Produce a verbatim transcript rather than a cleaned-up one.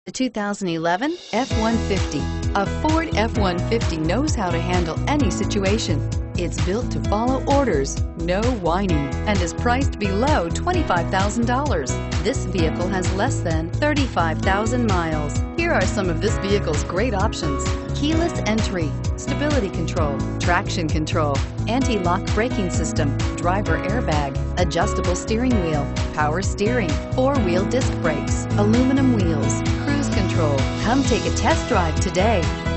The two thousand eleven F one fifty. A Ford F one fifty knows how to handle any situation. It's built to follow orders, no whining, and is priced below twenty-five thousand dollars. This vehicle has less than thirty-five thousand miles. Here are some of this vehicle's great options: keyless entry, stability control, traction control, anti-lock braking system, driver airbag, adjustable steering wheel, power steering, four-wheel disc brakes, aluminum wheels, cruise control. Come take a test drive today.